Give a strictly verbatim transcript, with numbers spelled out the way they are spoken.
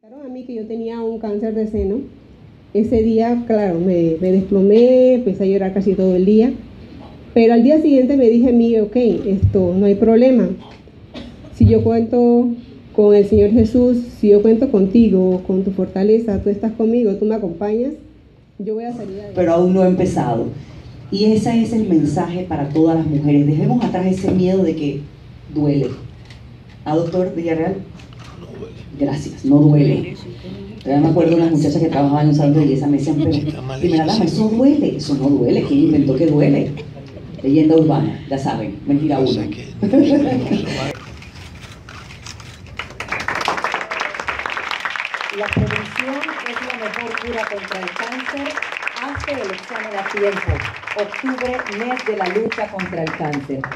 A mí que yo tenía un cáncer de seno. Ese día, claro, me, me desplomé, empecé a llorar casi todo el día, pero al día siguiente me dije a mí, ok, esto no hay problema. Si yo cuento con el Señor Jesús, si yo cuento contigo, con tu fortaleza, tú estás conmigo, tú me acompañas, yo voy a salir adelante. Pero aún no he empezado. Y ese es el mensaje para todas las mujeres. Dejemos atrás ese miedo de que duele. ¿Ah, doctor Villarreal? No duele. Gracias, no duele. Yo me acuerdo de unas muchachas que trabajaban en un salón de belleza, me decían, pero, primera dama, eso duele. Eso no duele. ¿Quién inventó que duele? Leyenda urbana, ya saben, mentira uno. La prevención es la mejor cura contra el cáncer. Hazte el examen a tiempo. Octubre, mes de la lucha contra el cáncer.